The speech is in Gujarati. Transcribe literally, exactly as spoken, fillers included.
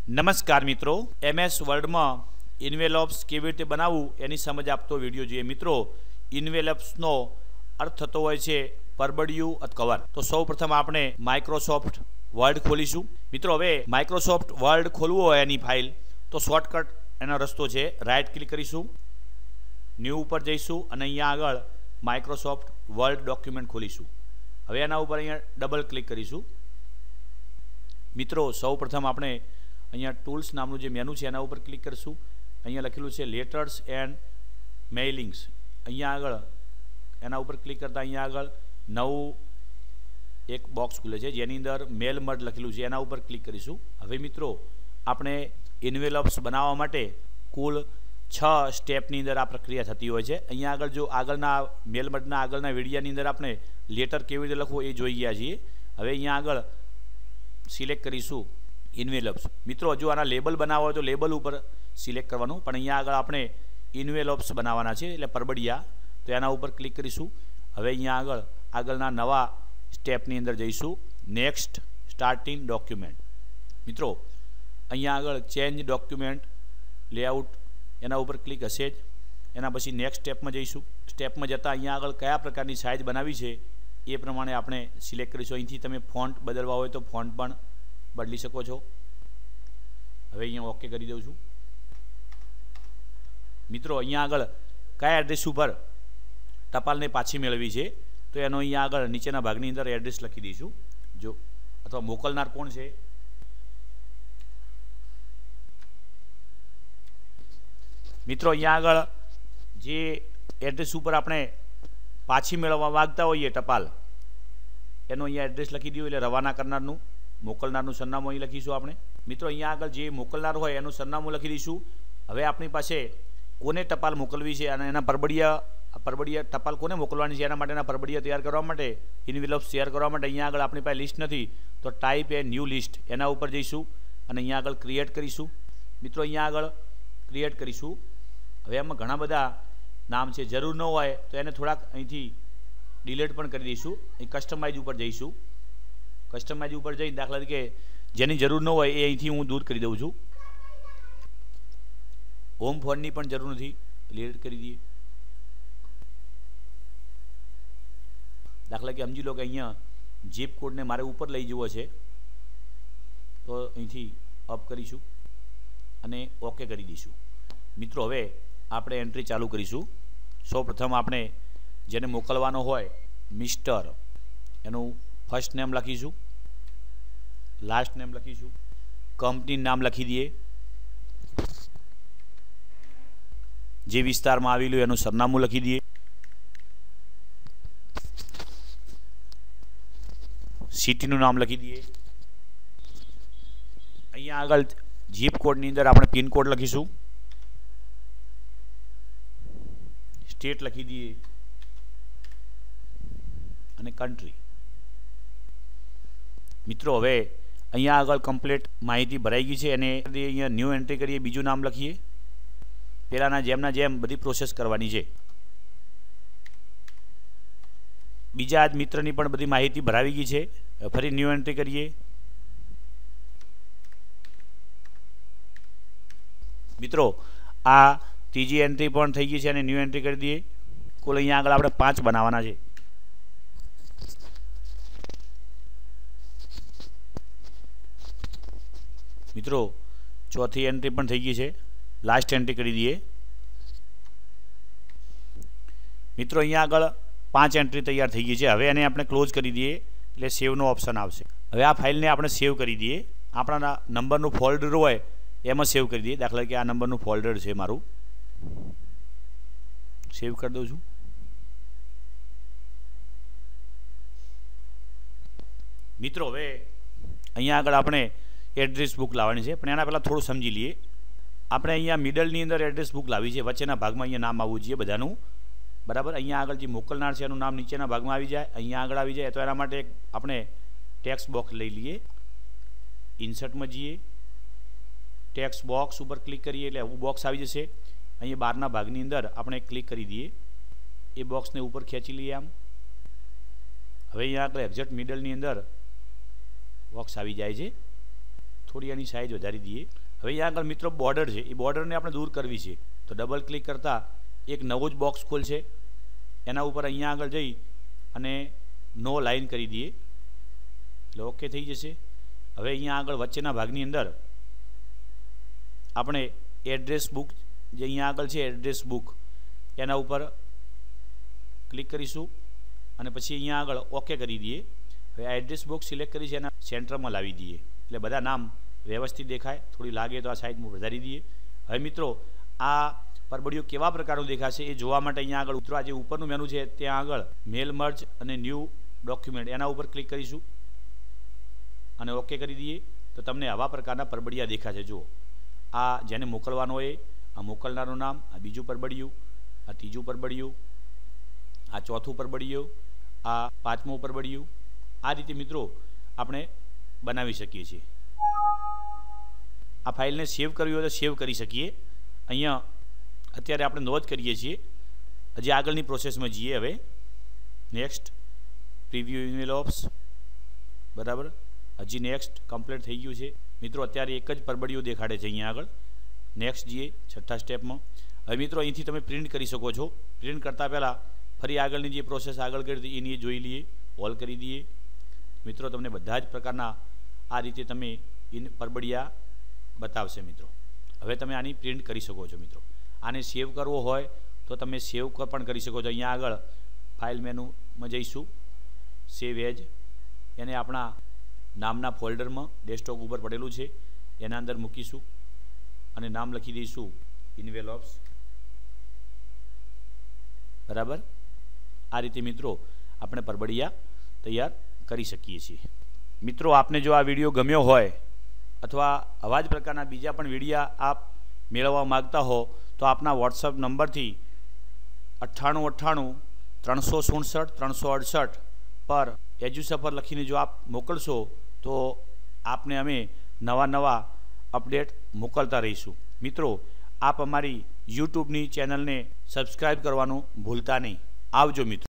નમસ્કાર મિત્રો, એમએસ વર્ડમાં ઇન્વેલોપ્સ કેવી રીતે બનાવવું એની સમજ આપતો વિડીયો જોઈએ. મિત્રો, ઇન્વેલોપ્સનો અર્થ થતો હોય છે પરબડિયું અથવા કવર. તો સૌ પ્રથમ આપણે માઇક્રોસોફ્ટ વર્ડ ખોલીશું. મિત્રો, હવે માઇક્રોસોફ્ટ વર્ડ ખોલવું હોય એની ફાઇલ તો શોર્ટકટ એનો રસ્તો છે, રાઇટ ક્લિક કરીશું, ન્યૂ ઉપર જઈશું અને અહીંયા આગળ માઇક્રોસોફ્ટ વર્ડ ડોક્યુમેન્ટ ખોલીશું. હવે એના ઉપર અહીંયા ડબલ ક્લિક કરીશું. મિત્રો, સૌ પ્રથમ આપણે અહીંયા ટૂલ્સ નામનું જે મેનુ છે એના ઉપર ક્લિક કરીશું. અહીંયા લખેલું છે લેટર્સ એન્ડ મેઇલિંગ્સ. અહીંયા આગળ એના ઉપર ક્લિક કરતાં અહીંયા આગળ નવું એક બોક્સ ખુલે છે જેની અંદર મેલ મર્જ લખેલું છે, એના ઉપર ક્લિક કરીશું. હવે મિત્રો, આપણે ઇન્વેલોપ્સ બનાવવા માટે કુલ છ સ્ટેપની અંદર આ પ્રક્રિયા થતી હોય છે. અહીંયા આગળ જો આગળના મેલ મર્જના આગળના વિડીયાની અંદર આપણે લેટર કેવી રીતે લખવું એ જોઈ ગયા છીએ. હવે અહીંયા આગળ સિલેક્ટ કરીશું ઇન્વેલોપ્સ. મિત્રો, જો આના લેબલ બનાવવા હોય તો લેબલ ઉપર સિલેક્ટ કરવાનું, પણ અહીંયા આગળ આપણે ઇન્વેલોપ્સ બનાવવાના છે એટલે પરબડિયા, તો એના ઉપર ક્લિક કરીશું. હવે અહીંયા આગળ આગળના નવા સ્ટેપની અંદર જઈશું, નેક્સ્ટ સ્ટાર્ટિંગ ડોક્યુમેન્ટ. મિત્રો, અહીંયા આગળ ચેન્જ ડોક્યુમેન્ટ લેઆઉટ એના ઉપર ક્લિક હશે જ. એના પછી નેક્સ્ટ સ્ટેપમાં જઈશું. સ્ટેપમાં જતાં અહીંયા આગળ કયા પ્રકારની સાઇઝ બનાવી છે એ પ્રમાણે આપણે સિલેક્ટ કરીશું. અહીંથી તમે ફોન્ટ બદલવા હોય તો ફોન્ટ પણ બદલી શકો છો. હવે અહીંયા ઓકે કરી દઉં છું. મિત્રો, અહીંયા આગળ કયા એડ્રેસ ઉપર ટપાલને પાછી મેળવી છે તો એનો અહીંયા આગળ નીચેના ભાગની અંદર એડ્રેસ લખી દઈશું, જો અથવા મોકલનાર કોણ છે. મિત્રો, અહીંયા આગળ જે એડ્રેસ ઉપર આપણે પાછી મેળવવા માગતા હોઈએ ટપાલ, એનો અહીંયા એડ્રેસ લખી દઈએ એટલે રવાના કરનારનું, મોકલનારનું સરનામું અહીં લખીશું આપણે. મિત્રો, અહીંયા આગળ જે મોકલનાર હોય એનું સરનામું લખી દઈશું. હવે આપણી પાસે કોને ટપાલ મોકલવી છે અને એના પરબડિયા પરબડિયા ટપાલ કોને મોકલવાની છે એના માટેના પરબડિયા તૈયાર કરવા માટે, ઇન્વેલોપ્સ તૈયાર કરવા માટે અહીંયા આગળ આપણી પાસે લિસ્ટ નથી તો ટાઈપ એ ન્યૂ લિસ્ટ એના ઉપર જઈશું અને અહીંયા આગળ ક્રિએટ કરીશું. મિત્રો, અહીંયા આગળ ક્રિએટ કરીશું. હવે એમાં ઘણા બધા નામ છે, જરૂર ન હોય તો એને થોડાક અહીંથી ડિલીટ પણ કરી દઈશું. અહીં કસ્ટમાઇઝ ઉપર જઈશું. કસ્ટમાઇઝ ઉપર જઈ દાખલા તરીકે જેની જરૂર ન હોય એ અહીંથી હું દૂર કરી દઉં છું. હોમ ફોનની પણ જરૂર નથી, ડિલીટ કરી દઈએ. દાખલા કે સમજી લો કે અહીંયા જીપ કોડને મારે ઉપર લઈ જવો છે તો અહીંથી અપ કરીશું અને ઓકે કરી દઈશું. મિત્રો, હવે આપણે એન્ટ્રી ચાલુ કરીશું. સૌ પ્રથમ આપણે જેને મોકલવાનો હોય મિસ્ટર એનું ફર્સ્ટ નેમ લખીશું, લાસ્ટ નેમ લખીશું, કંપની નામ લખી દઈએ, જે વિસ્તારમાં આવેલું એનું સરનામું લખી દઈએ, સિટીનું નામ લખી દઈએ. અહીંયા આગળ જીપ કોડની અંદર આપણે પિનકોડ લખીશું, સ્ટેટ લખી દઈએ અને કન્ટ્રી. મિત્રો, હવે અહીંયા આગળ કમ્પ્લીટ માહિતી ભરાઈ ગઈ છે અને અહીંયા ન્યૂ એન્ટ્રી કરીએ, બીજું નામ લખીએ. પહેલાંના જેમના જેમ બધી પ્રોસેસ કરવાની છે. બીજા આજ મિત્રની પણ બધી માહિતી ભરાવી ગઈ છે. ફરી ન્યૂ એન્ટ્રી કરીએ. મિત્રો, આ ત્રીજી એન્ટ્રી પણ થઈ ગઈ છે અને ન્યૂ એન્ટ્રી કરી દઈએ. કુલ અહીંયા આગળ આપણે પાંચ બનાવવાના છે. મિત્રો, ચોથી એન્ટ્રી પણ થઈ ગઈ છે, લાસ્ટ એન્ટ્રી કરી દઈએ. મિત્રો, અહીંયા આગળ પાંચ એન્ટ્રી તૈયાર થઈ ગઈ છે. હવે એને આપણે ક્લોઝ કરી દઈએ એટલે સેવનો ઓપ્શન આવશે. હવે આ ફાઇલને આપણે સેવ કરી દઈએ. આપણા નંબરનું ફોલ્ડર હોય એમાં સેવ કરી દઈએ. દાખલા કે આ નંબરનું ફોલ્ડર છે મારું, સેવ કરી દઉં છું. મિત્રો, હવે અહીંયા આગળ આપણે એડ્રેસ બુક લાવવાની છે, પણ એના પહેલાં થોડું સમજી લઈએ. આપણે અહીંયા મિડલની અંદર એડ્રેસ બુક લાવી છે, વચ્ચેના ભાગમાં અહીંયા નામ આવવું જોઈએ બધાનું, બરાબર. અહીંયા આગળ જે મોકલનાર છે એનું નામ નીચેના ભાગમાં આવી જાય, અહીંયા આગળ આવી જાય. તો એના માટે એક આપણે ટેક્સ્ટ બોક્સ લઈ લઈએ, ઇન્સર્ટમાં જઈએ, ટેક્સ્ટ બોક્સ ઉપર ક્લિક કરીએ એટલે આવું બોક્સ આવી જશે. અહીંયા બહારના ભાગની અંદર આપણે ક્લિક કરી દઈએ, એ બોક્સને ઉપર ખેંચી લઈએ આમ. હવે અહીંયા આગળ એક્ઝેક્ટ મિડલની અંદર બોક્સ આવી જાય છે. થોડી આની સાઇઝ વધારી દઈએ। હવે અહીંયા આગળ મિત્રો બોર્ડર છે, એ બોર્ડરને આપણે દૂર કરવી છે, તો ડબલ ક્લિક કરતાં એક નવું જ બોક્સ ખોલશે। એના ઉપર અહીંયા આગળ જઈ અને નો લાઇન કરી દઈએ એટલે ઓકે થઈ જશે। હવે અહીંયા આગળ વચ્ચેના ભાગની અંદર આપણે એડ્રેસ બુક જે અહીંયા આગળ છે એડ્રેસ બુક એના ઉપર ક્લિક કરીશું અને પછી અહીંયા આગળ ઓકે કરી દઈએ। હવે આ એડ્રેસ બુક સિલેક્ટ કરી છે એના સેન્ટરમાં લાવી દઈએ એટલે બધા નામ વ્યવસ્થિત દેખાય। થોડી લાગે તો આ સાઈડમાં વધારી દઈએ। હવે મિત્રો આ પરબડિયું કેવા પ્રકારનું દેખાશે એ જોવા માટે અહીંયા આગળ ઉતરવા જે ઉપરનું મેનુ છે ત્યાં આગળ મેલ મર્જ અને ન્યૂ ડોક્યુમેન્ટ એના ઉપર ક્લિક કરીશું અને ઓકે કરી દઈએ તો તમને આવા પ્રકારના પરબડિયા દેખાશે। જુઓ આ જેને મોકલવાનો હોય આ મોકલનારનું નામ, આ બીજું પરબડિયું, આ ત્રીજું પરબડિયું, આ ચોથું પરબડિયું, આ પાંચમું પરબડિયું, આ રીતે મિત્રો આપણે બનાવી શકીએ છીએ। આ ફાઇલને સેવ કરવી હોય તો સેવ કરી શકીએ। અહીંયા અત્યારે આપણે નોંધ કરીએ છીએ। હજી આગળની પ્રોસેસમાં જઈએ। હવે નેક્સ્ટ પ્રીવ્યુ ઇન્વેલોપ્સ બરાબર, હજી નેક્સ્ટ કમ્પ્લીટ થઈ ગયું છે મિત્રો। અત્યારે એક જ પરબડિયું દેખાડે છે અહીંયા આગળ। નેક્સ્ટ જઈએ છઠ્ઠા સ્ટેપમાં। હવે મિત્રો અહીંથી તમે પ્રિન્ટ કરી શકો છો। પ્રિન્ટ કરતાં પહેલાં ફરી આગળની જે પ્રોસેસ આગળ કરી હતી એની જોઈ લઈએ, ઓલ કરી દઈએ। મિત્રો તમને બધા જ પ્રકારના આ રીતે તમે ઇન પરબડિયા બતાવશે મિત્રો। હવે તમે આની પ્રિન્ટ કરી શકો છો મિત્રો। આને સેવ કરવો હોય તો તમે સેવ પણ કરી શકો છો। અહીંયા આગળ ફાઇલ મેનુમાં જઈશું, સેવ એજ, એને આપણા નામના ફોલ્ડરમાં ડેસ્કટોપ ઉપર પડેલું છે એના અંદર મૂકીશું અને નામ લખી દઈશું ઇન્વેલોપ્સ બરાબર। આ રીતે મિત્રો આપણે પરબડિયા તૈયાર કરી શકીએ છીએ। મિત્રો આપને જો આ વિડીયો ગમ્યો હોય અથવા આવા જ પ્રકારના બીજા પણ વિડીયા આપ મેળવવા માગતા હો તો આપના વોટ્સઅપ નંબરથી અઠ્ઠાણું અઠ્ઠાણું ત્રણસો સુડસઠ ત્રણસો અડસઠ પર એજ્યુસફર લખીને જો આપ મોકલશો તો આપને અમે નવા નવા અપડેટ મોકલતા રહીશું। મિત્રો આપ અમારી યુટ્યુબની ચેનલને સબસ્ક્રાઈબ કરવાનું ભૂલતા નહીં। આવજો મિત્રો।